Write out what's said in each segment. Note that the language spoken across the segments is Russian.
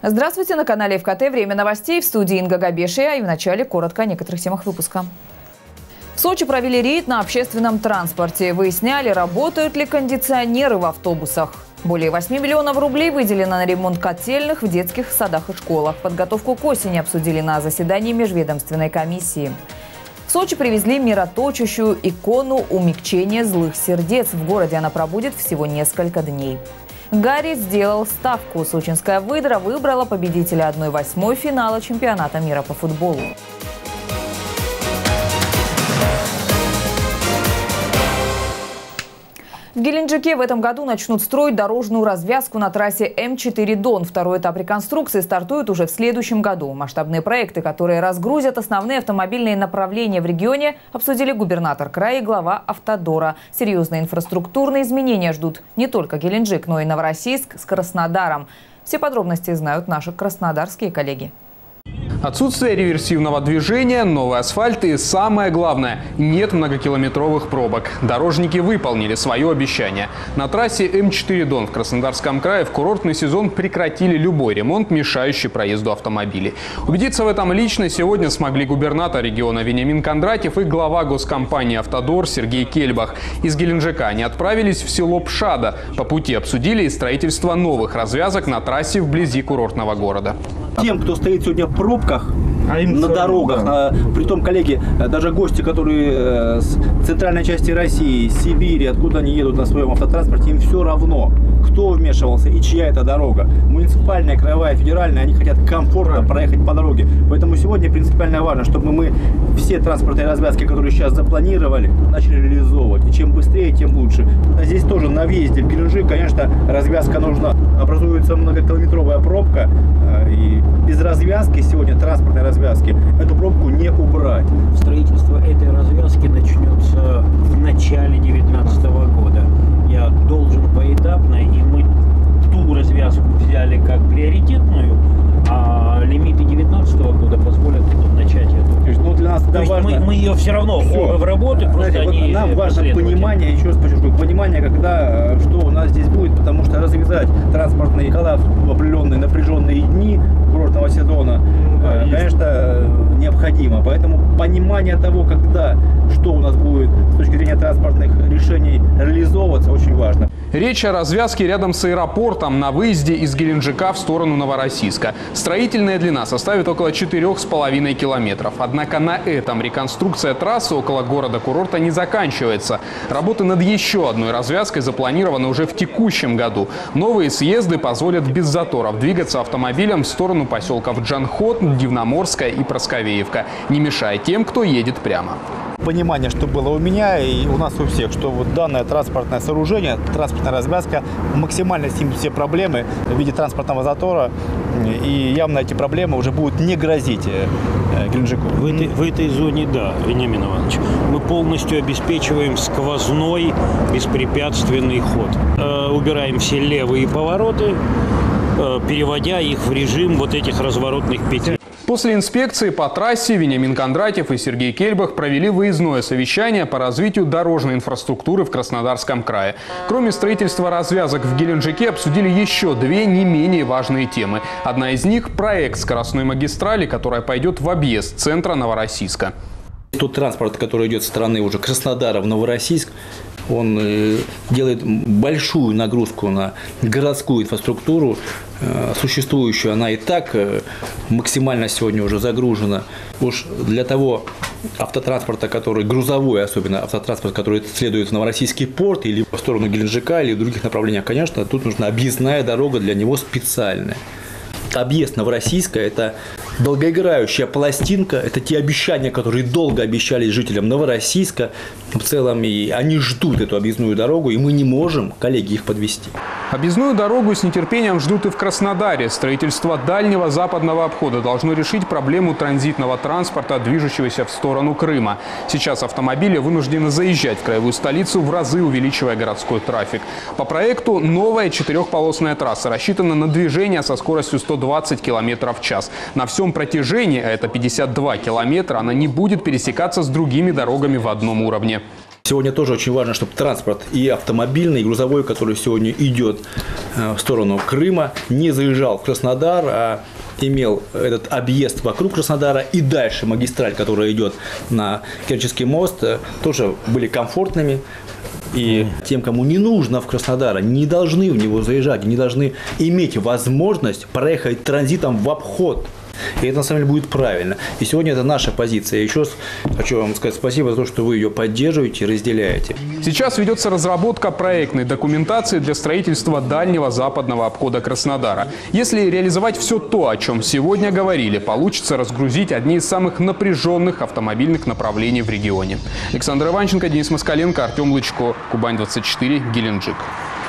Здравствуйте, на канале ФКТ. Время новостей, в студии Инга Габешия. И вначале коротко о некоторых темах выпуска. В Сочи провели рейд на общественном транспорте. Выясняли, работают ли кондиционеры в автобусах. Более 8 миллионов рублей выделено на ремонт котельных в детских садах и школах. Подготовку к осени обсудили на заседании межведомственной комиссии. В Сочи привезли мироточащую икону умягчения злых сердец. В городе она пробудет всего несколько дней. Гарри сделал ставку. Сочинская выдра выбрала победителя 1/8 финала чемпионата мира по футболу. В Геленджике в этом году начнут строить дорожную развязку на трассе М4 Дон. Второй этап реконструкции стартует уже в следующем году. Масштабные проекты, которые разгрузят основные автомобильные направления в регионе, обсудили губернатор края и глава Автодора. Серьезные инфраструктурные изменения ждут не только Геленджик, но и Новороссийск с Краснодаром. Все подробности знают наши краснодарские коллеги. Отсутствие реверсивного движения, новый асфальт и, самое главное, нет многокилометровых пробок. Дорожники выполнили свое обещание. На трассе М4 Дон в Краснодарском крае в курортный сезон прекратили любой ремонт, мешающий проезду автомобилей. Убедиться в этом лично сегодня смогли губернатор региона Вениамин Кондратьев и глава госкомпании «Автодор» Сергей Кельбах. Из Геленджика они отправились в село Пшада. По пути обсудили и строительство новых развязок на трассе вблизи курортного города. Тем, кто стоит сегодня в пробках на дорогах, притом, коллеги, даже гости, которые с центральной части России, Сибири, откуда они едут на своем автотранспорте, им все равно, кто вмешивался и чья это дорога. Муниципальная, краевая, федеральная, они хотят комфортно проехать по дороге. Поэтому сегодня принципиально важно, чтобы мы все транспортные развязки, которые сейчас запланировали, начали реализовывать. И чем быстрее, тем лучше. А здесь тоже на въезде в Геленджик, конечно, развязка нужна. Образуется многокилометровая пробка, и без развязки сегодня, транспортной развязки, эту пробку не убрать. Строительство этой развязки начнется в начале 2019 года. Я должен поэтапно, и мы ту развязку взяли как приоритетную, а лимиты 2019 года позволят начать это. Ну, для нас это важно. Мы ее все равно в работе, просто знаете, они нам важно понимание, еще раз подчеркну, понимание, когда, что у нас здесь будет, потому что развязать транспортный коллапс в определенные напряженные дни курортного сезона, конечно, необходимо. Поэтому понимание того, когда, что у нас будет с точки зрения транспортных решений реализовываться, очень важно. Речь о развязке рядом с аэропортом на выезде из Геленджика в сторону Новороссийска. Строительная длина составит около 4,5 километров. Однако на этом реконструкция трассы около города-курорта не заканчивается. Работы над еще одной развязкой запланированы уже в текущем году. Новые съезды позволят без заторов двигаться автомобилем в сторону поселков Джанхот, Дивноморская и Просковеевка, не мешая тем, кто едет прямо. Понимание, что было у меня и у нас у всех, что вот данное транспортное сооружение, транспортная развязка максимально снимет все проблемы в виде транспортного затора, и явно эти проблемы уже будут не грозить Геленджику. В этой зоне, да, Вениамин Иванович, мы полностью обеспечиваем сквозной беспрепятственный ход. Убираем все левые повороты, переводя их в режим вот этих разворотных петель. После инспекции по трассе Вениамин Кондратьев и Сергей Кельбах провели выездное совещание по развитию дорожной инфраструктуры в Краснодарском крае. Кроме строительства развязок в Геленджике обсудили еще две не менее важные темы. Одна из них – проект скоростной магистрали, которая пойдет в объезд центра Новороссийска. Тот транспорт, который идет со стороны уже Краснодара в Новороссийск, он делает большую нагрузку на городскую инфраструктуру. Существующую, она и так максимально сегодня уже загружена. Уж для того автотранспорта, который грузовой, особенно автотранспорт, который следует в Новороссийский порт или в сторону Геленджика или в других направлениях, конечно, тут нужна объездная дорога для него специальная. Объезд Новороссийска – это долгоиграющая пластинка, это те обещания, которые долго обещались жителям Новороссийска. В целом, и они ждут эту объездную дорогу, и мы не можем, коллеги, их подвести. Объездную дорогу с нетерпением ждут и в Краснодаре. Строительство дальнего западного обхода должно решить проблему транзитного транспорта, движущегося в сторону Крыма. Сейчас автомобили вынуждены заезжать в краевую столицу, в разы увеличивая городской трафик. По проекту новая четырехполосная трасса рассчитана на движение со скоростью 120 км в час. На всем протяжении, а это 52 километра, она не будет пересекаться с другими дорогами в одном уровне. Сегодня тоже очень важно, чтобы транспорт и автомобильный, и грузовой, который сегодня идет в сторону Крыма, не заезжал в Краснодар, а имел этот объезд вокруг Краснодара и дальше магистраль, которая идет на Керченский мост, тоже были комфортными. И тем, кому не нужно в Краснодар, не должны в него заезжать, не должны иметь возможность проехать транзитом в обход. И это на самом деле будет правильно. И сегодня это наша позиция. Я еще раз хочу вам сказать спасибо за то, что вы ее поддерживаете и разделяете. Сейчас ведется разработка проектной документации для строительства дальнего западного обхода Краснодара. Если реализовать все то, о чем сегодня говорили, получится разгрузить одни из самых напряженных автомобильных направлений в регионе. Александр Иванченко, Денис Москаленко, Артем Лычко, Кубань-24, Геленджик.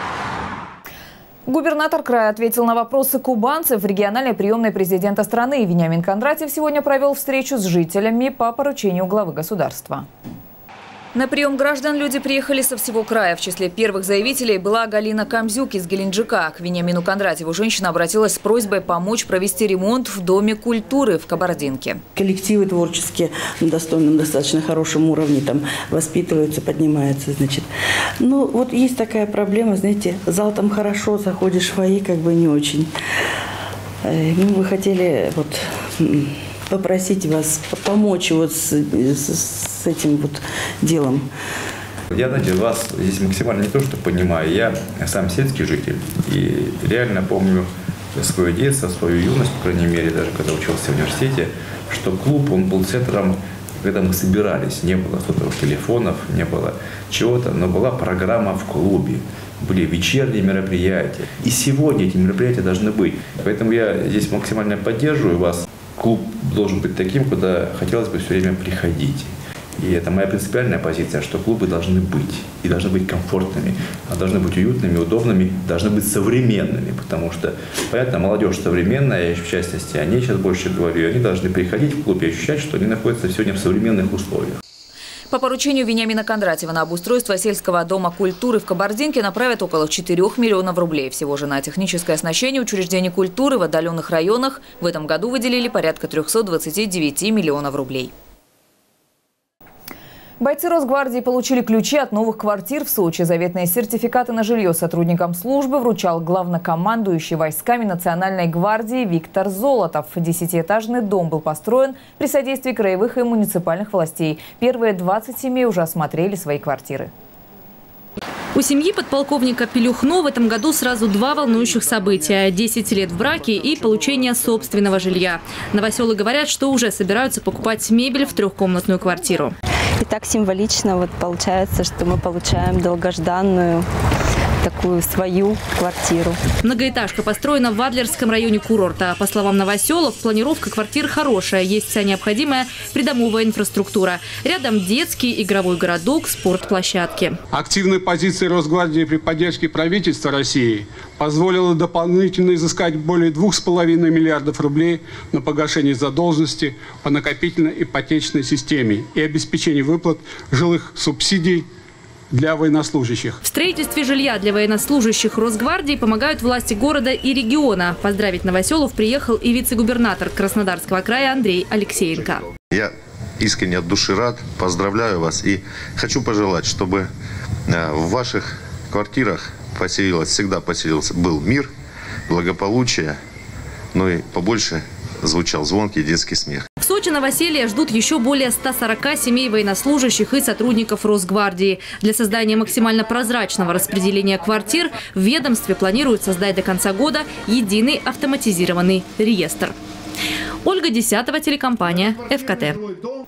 Губернатор края ответил на вопросы кубанцев в региональной приемной президента страны. Вениамин Кондратьев сегодня провел встречу с жителями по поручению главы государства. На прием граждан люди приехали со всего края. В числе первых заявителей была Галина Камзюк из Геленджика. К Вениамину Кондратьеву женщина обратилась с просьбой помочь провести ремонт в Доме культуры в Кабардинке. Коллективы творческие на достойном, достаточно хорошем уровне там воспитываются, поднимаются, значит. Ну, вот есть такая проблема, знаете, зал там хорошо, заходишь в фойе, как бы не очень. Мы бы хотели вот попросить вас помочь вот с этим вот делом. Я, знаете, вас здесь максимально не то, что понимаю. Я сам сельский житель и реально помню свое детство, свою юность, по крайней мере, даже когда учился в университете, что клуб, он был центром, когда мы собирались. Не было сотовых телефонов, не было чего-то, но была программа в клубе. Были вечерние мероприятия. И сегодня эти мероприятия должны быть. Поэтому я здесь максимально поддерживаю вас. Клуб должен быть таким, куда хотелось бы все время приходить. И это моя принципиальная позиция, что клубы должны быть. И должны быть комфортными, должны быть уютными, удобными, должны быть современными. Потому что, понятно, молодежь современная, в частности, о ней сейчас больше говорю, они должны приходить в клуб и ощущать, что они находятся сегодня в современных условиях. По поручению Вениамина Кондратьева на обустройство сельского дома культуры в Кабардинке направят около 4 миллионов рублей. Всего же на техническое оснащение учреждений культуры в отдаленных районах в этом году выделили порядка 329 миллионов рублей. Бойцы Росгвардии получили ключи от новых квартир в Сочи. Заветные сертификаты на жилье сотрудникам службы вручал главнокомандующий войсками Национальной гвардии Виктор Золотов. 10-этажный дом был построен при содействии краевых и муниципальных властей. Первые 20 семей уже осмотрели свои квартиры. У семьи подполковника Пелюхно в этом году сразу два волнующих события – 10 лет в браке и получение собственного жилья. Новоселы говорят, что уже собираются покупать мебель в трехкомнатную квартиру. И так символично вот получается, что мы получаем долгожданную такую свою квартиру. Многоэтажка построена в Адлерском районе курорта. По словам новоселов, планировка квартир хорошая. Есть вся необходимая придомовая инфраструктура. Рядом детский, игровой городок, спортплощадки. Активная позиция Росгвардии при поддержке правительства России позволила дополнительно изыскать более 2,5 миллиардов рублей на погашение задолженности по накопительной ипотечной системе и обеспечение выплат жилых субсидий для военнослужащих. В строительстве жилья для военнослужащих Росгвардии помогают власти города и региона. Поздравить новоселов приехал и вице-губернатор Краснодарского края Андрей Алексеенко. Я искренне от души рад, поздравляю вас и хочу пожелать, чтобы в ваших квартирах всегда поселился, был мир, благополучие, но и побольше звучал звонкий детский смех. В Сочи новоселья ждут еще более 140 семей военнослужащих и сотрудников Росгвардии. Для создания максимально прозрачного распределения квартир в ведомстве планируют создать до конца года единый автоматизированный реестр. Ольга Десятова, телекомпания ФКТ.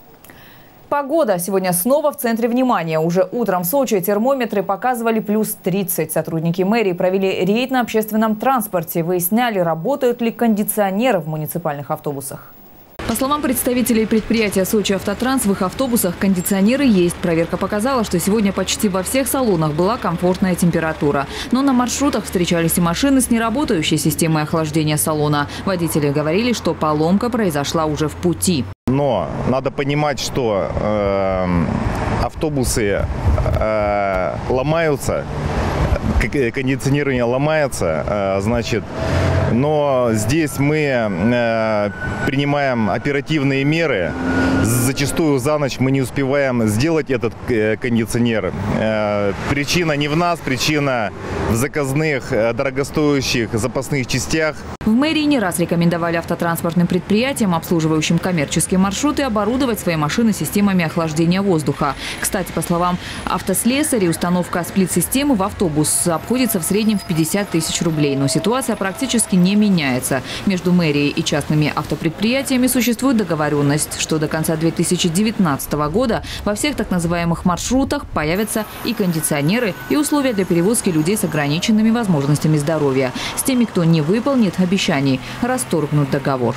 Погода сегодня снова в центре внимания. Уже утром в Сочи термометры показывали плюс 30. Сотрудники мэрии провели рейд на общественном транспорте. Выясняли, работают ли кондиционеры в муниципальных автобусах. По словам представителей предприятия «Сочи Автотранс», в их автобусах кондиционеры есть. Проверка показала, что сегодня почти во всех салонах была комфортная температура. Но на маршрутах встречались и машины с неработающей системой охлаждения салона. Водители говорили, что поломка произошла уже в пути. Но надо понимать, что автобусы ломаются, кондиционирование ломается, значит, но здесь мы принимаем оперативные меры. Зачастую за ночь мы не успеваем сделать этот кондиционер. Причина не в нас, причина в заказных, дорогостоящих запасных частях. В мэрии не раз рекомендовали автотранспортным предприятиям, обслуживающим коммерческие маршруты, оборудовать свои машины системами охлаждения воздуха. Кстати, по словам автослесарей, установка сплит-системы в автобус обходится в среднем в 50 тысяч рублей. Но ситуация практически не меняется. Между мэрией и частными автопредприятиями существует договоренность, что до конца 2019 года во всех так называемых маршрутах появятся и кондиционеры, и условия для перевозки людей с ограниченными возможностями здоровья. С теми, кто не выполнит обещаний, расторгнут договор.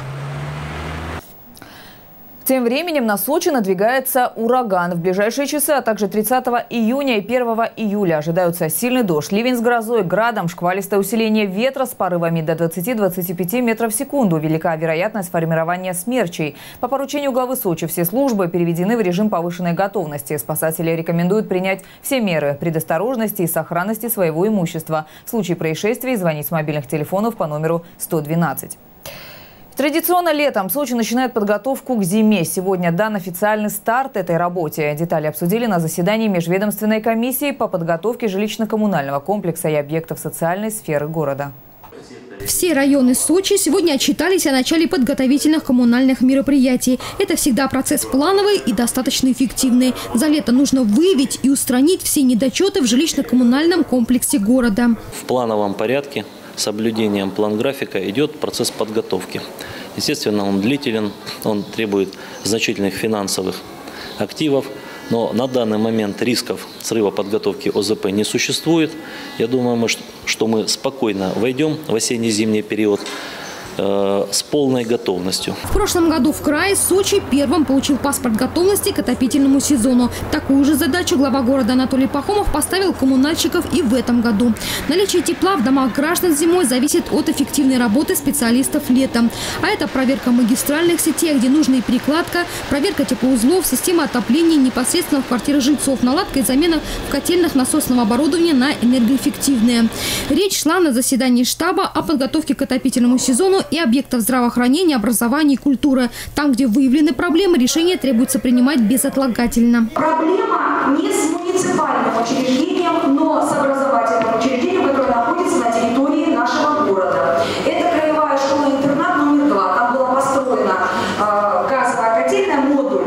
Тем временем на Сочи надвигается ураган. В ближайшие часы, а также 30 июня и 1 июля ожидаются сильный дождь, ливень с грозой, градом, шквалистое усиление ветра с порывами до 20-25 метров в секунду. Велика вероятность формирования смерчей. По поручению главы Сочи все службы переведены в режим повышенной готовности. Спасатели рекомендуют принять все меры предосторожности и сохранности своего имущества. В случае происшествий звонить с мобильных телефонов по номеру 112. Традиционно летом Сочи начинает подготовку к зиме. Сегодня дан официальный старт этой работе. Детали обсудили на заседании Межведомственной комиссии по подготовке жилищно-коммунального комплекса и объектов социальной сферы города. Все районы Сочи сегодня отчитались о начале подготовительных коммунальных мероприятий. Это всегда процесс плановый и достаточно эффективный. За лето нужно выявить и устранить все недочеты в жилищно-коммунальном комплексе города. В плановом порядке, с соблюдением план-графика, идет процесс подготовки. Естественно, он длителен, он требует значительных финансовых активов, но на данный момент рисков срыва подготовки ОЗП не существует. Я думаю, что мы спокойно войдем в осенне-зимний период с полной готовностью. В прошлом году в крае Сочи первым получил паспорт готовности к отопительному сезону. Такую же задачу глава города Анатолий Пахомов поставил коммунальщиков и в этом году. Наличие тепла в домах граждан зимой зависит от эффективной работы специалистов летом. А это проверка магистральных сетей, где нужна и перекладка, проверка теплоузлов, система отопления непосредственно в квартирах жильцов, наладка и замена в котельных насосного оборудования на энергоэффективное. Речь шла на заседании штаба о подготовке к отопительному сезону и объектов здравоохранения, образования и культуры. Там, где выявлены проблемы, решения требуется принимать безотлагательно. Проблема не с муниципальным учреждением, но с образовательным учреждением, которое находится на территории нашего города. Это краевая школа-интернат номер 2. Там была построена газовая котельная, модуль.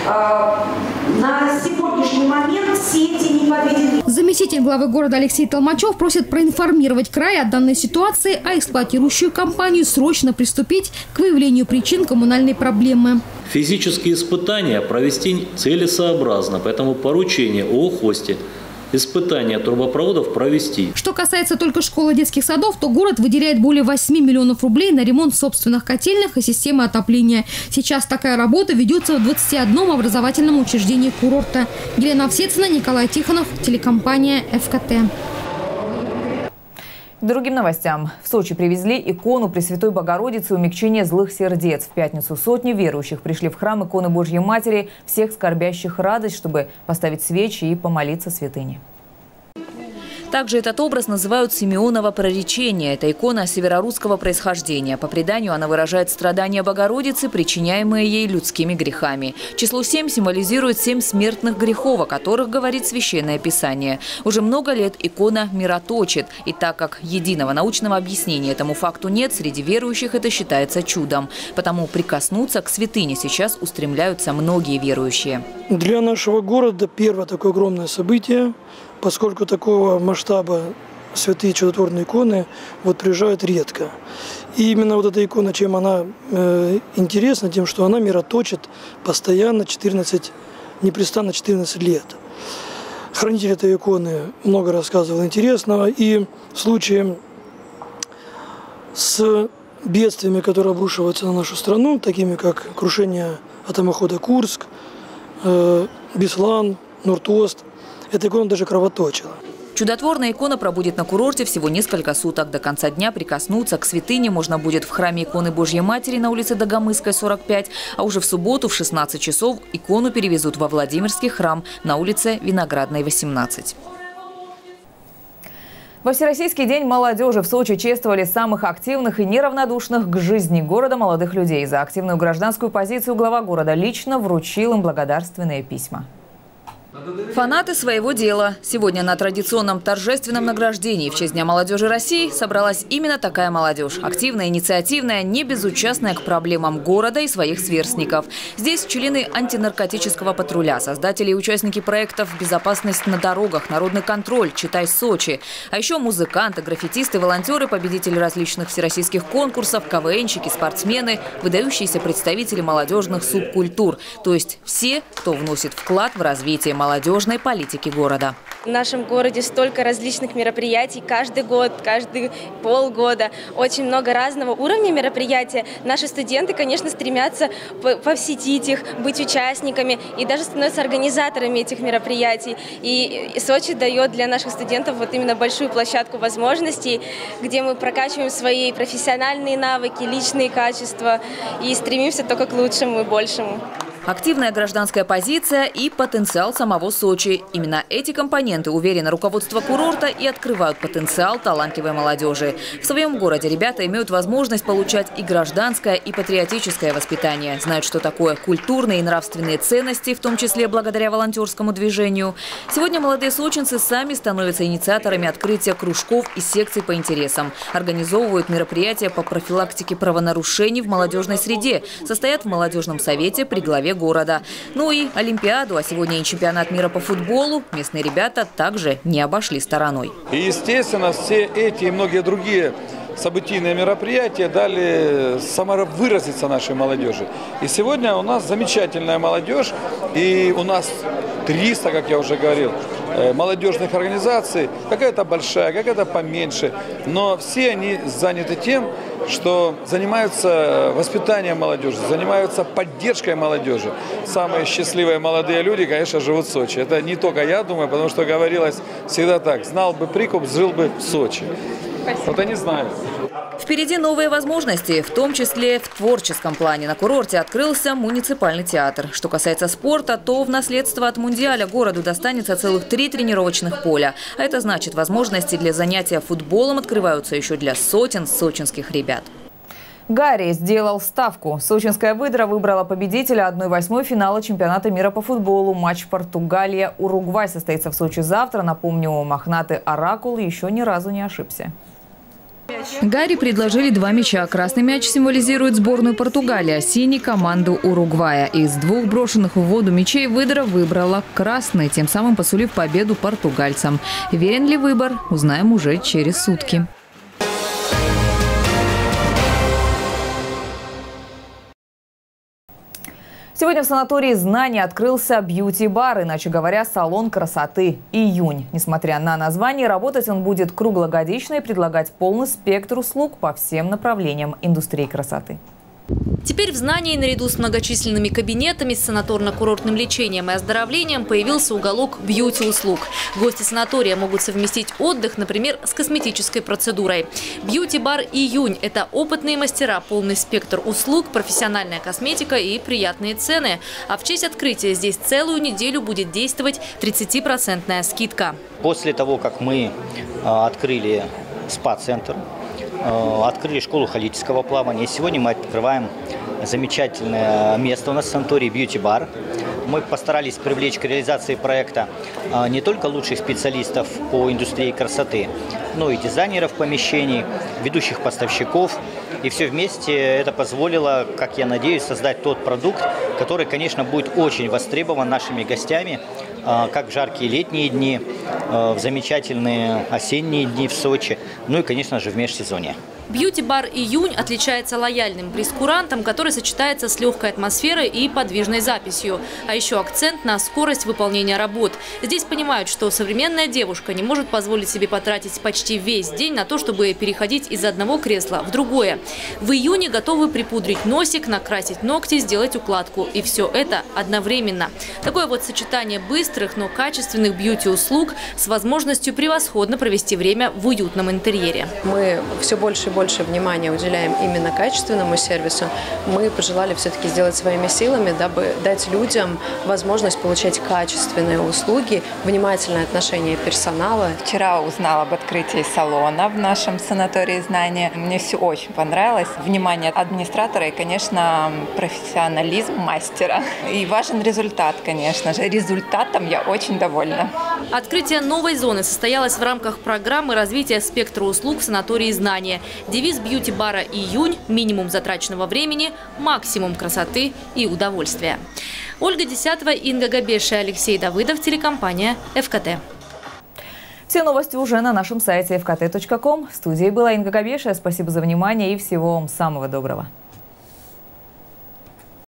На сегодняшний момент сети не подведены. Заместитель главы города Алексей Толмачев просит проинформировать край о данной ситуации, а эксплуатирующую компанию срочно приступить к выявлению причин коммунальной проблемы. Физические испытания провести целесообразно, поэтому поручение ООО «Хости» испытания трубопроводов провести. Что касается только школы и детских садов, то город выделяет более 8 миллионов рублей на ремонт собственных котельных и системы отопления. Сейчас такая работа ведется в 21 образовательном учреждении курорта. Елена Овсецина, Николай Тихонов, телекомпания ФКТ. К другим новостям. В Сочи привезли икону Пресвятой Богородицы умягчения злых сердец. В пятницу сотни верующих пришли в храм иконы Божьей Матери, всех скорбящих радость, чтобы поставить свечи и помолиться святыне. Также этот образ называют Симеоново проречение. Это икона северорусского происхождения. По преданию, она выражает страдания Богородицы, причиняемые ей людскими грехами. Число 7 символизирует 7 смертных грехов, о которых говорит Священное Писание. Уже много лет икона мироточит. И так как единого научного объяснения этому факту нет, среди верующих это считается чудом. Потому прикоснуться к святыне сейчас устремляются многие верующие. Для нашего города первое такое огромное событие. Поскольку такого масштаба святые чудотворные иконы приезжают редко. И именно эта икона, чем она интересна, тем, что она мироточит постоянно непрестанно 14 лет. Хранитель этой иконы много рассказывал интересного. И в случае с бедствиями, которые обрушиваются на нашу страну, такими как крушение атомохода Курск, Беслан, Нуртост, эта икона даже кровоточила. Чудотворная икона пробудет на курорте всего несколько суток. До конца дня прикоснуться к святыне можно будет в храме иконы Божьей Матери на улице Дагомысской, 45. А уже в субботу в 16 часов икону перевезут во Владимирский храм на улице Виноградной, 18. Во Всероссийский день молодежи в Сочи чествовали самых активных и неравнодушных к жизни города молодых людей. За активную гражданскую позицию глава города лично вручил им благодарственные письма. Фанаты своего дела. Сегодня на традиционном торжественном награждении в честь Дня молодежи России собралась именно такая молодежь. Активная, инициативная, не безучастная к проблемам города и своих сверстников. Здесь члены антинаркотического патруля, создатели и участники проектов «Безопасность на дорогах», «Народный контроль», «Читай Сочи». А еще музыканты, граффитисты, волонтеры, победители различных всероссийских конкурсов, КВНщики, спортсмены, выдающиеся представители молодежных субкультур. То есть все, кто вносит вклад в развитие молодежной политики города. В нашем городе столько различных мероприятий каждый год, каждые полгода. Очень много разного уровня мероприятия. Наши студенты, конечно, стремятся посетить их, быть участниками и даже становятся организаторами этих мероприятий. И Сочи дает для наших студентов вот именно большую площадку возможностей, где мы прокачиваем свои профессиональные навыки, личные качества и стремимся только к лучшему и большему. Активная гражданская позиция и потенциал самого Сочи. Именно эти компоненты, уверено руководство курорта, и открывают потенциал талантливой молодежи. В своем городе ребята имеют возможность получать и гражданское, и патриотическое воспитание. Знают, что такое культурные и нравственные ценности, в том числе благодаря волонтерскому движению. Сегодня молодые сочинцы сами становятся инициаторами открытия кружков и секций по интересам. Организовывают мероприятия по профилактике правонарушений в молодежной среде. Состоят в молодежном совете при главе города. Ну и Олимпиаду, а сегодня и чемпионат мира по футболу местные ребята также не обошли стороной. И, естественно, все эти и многие другие событийные мероприятия дали самовыразиться нашей молодежи. И сегодня у нас замечательная молодежь, и у нас 300, как я уже говорил, молодежных организаций, какая-то большая, какая-то поменьше, но все они заняты тем, что занимаются воспитанием молодежи, занимаются поддержкой молодежи. Самые счастливые молодые люди, конечно, живут в Сочи. Это не только я думаю, потому что говорилось всегда так: знал бы прикуп, жил бы в Сочи. Вот они знают. Впереди новые возможности, в том числе в творческом плане. На курорте открылся муниципальный театр. Что касается спорта, то в наследство от Мундиаля городу достанется целых 3 тренировочных поля. А это значит, возможности для занятия футболом открываются еще для сотен сочинских ребят. Гарри сделал ставку. Сочинская выдра выбрала победителя 1/8 финала чемпионата мира по футболу. Матч Португалия-Уругвай состоится в Сочи завтра. Напомню, мохнатый оракул еще ни разу не ошибся. Гарри предложили 2 мяча. Красный мяч символизирует сборную Португалии, а синий – команду Уругвая. Из 2 брошенных в воду мячей выдра выбрала красный, тем самым посулив победу португальцам. Верен ли выбор, узнаем уже через сутки. Сегодня в санатории «Знания» открылся бьюти-бар, иначе говоря, салон красоты «Июнь». Несмотря на название, работать он будет круглогодично и предлагать полный спектр услуг по всем направлениям индустрии красоты. Теперь в «Знании» наряду с многочисленными кабинетами, с санаторно-курортным лечением и оздоровлением появился уголок бьюти-услуг. Гости санатория могут совместить отдых, например, с косметической процедурой. Бьюти-бар «Июнь» – это опытные мастера, полный спектр услуг, профессиональная косметика и приятные цены. А в честь открытия здесь целую неделю будет действовать 30% скидка. После того, как мы открыли спа-центр, открыли школу холического плавания. И сегодня мы открываем замечательное место у нас в санатории «Бьюти-бар». Мы постарались привлечь к реализации проекта не только лучших специалистов по индустрии красоты, но и дизайнеров помещений, ведущих поставщиков. И все вместе это позволило, как я надеюсь, создать тот продукт, который, конечно, будет очень востребован нашими гостями, как в жаркие летние дни, в замечательные осенние дни в Сочи, ну и, конечно же, в межсезонье. Бьюти-бар «Июнь» отличается лояльным прейскурантом, который сочетается с легкой атмосферой и подвижной записью. А еще акцент на скорость выполнения работ. Здесь понимают, что современная девушка не может позволить себе потратить почти весь день на то, чтобы переходить из одного кресла в другое. В «Июне» готовы припудрить носик, накрасить ногти, сделать укладку. И все это одновременно. Такое вот сочетание быстрых, но качественных бьюти-услуг с возможностью превосходно провести время в уютном интерьере. Мы все больше и больше больше внимания уделяем именно качественному сервису, мы пожелали все-таки сделать своими силами, дабы дать людям возможность получать качественные услуги, внимательное отношение персонала. Вчера узнала об открытии салона в нашем санатории «Знания». Мне все очень понравилось. Внимание администратора и, конечно, профессионализм мастера. И важен результат, конечно же. Результатом я очень довольна. Открытие новой зоны состоялось в рамках программы развития спектра услуг в санатории «Знания». Девиз бьюти-бара «Июнь» – минимум затраченного времени, максимум красоты и удовольствия. Ольга Десятова, Инга Габешия, Алексей Давыдов, телекомпания ФКТ. Все новости уже на нашем сайте fkt.com. В студии была Инга Габешия. Спасибо за внимание и всего вам самого доброго.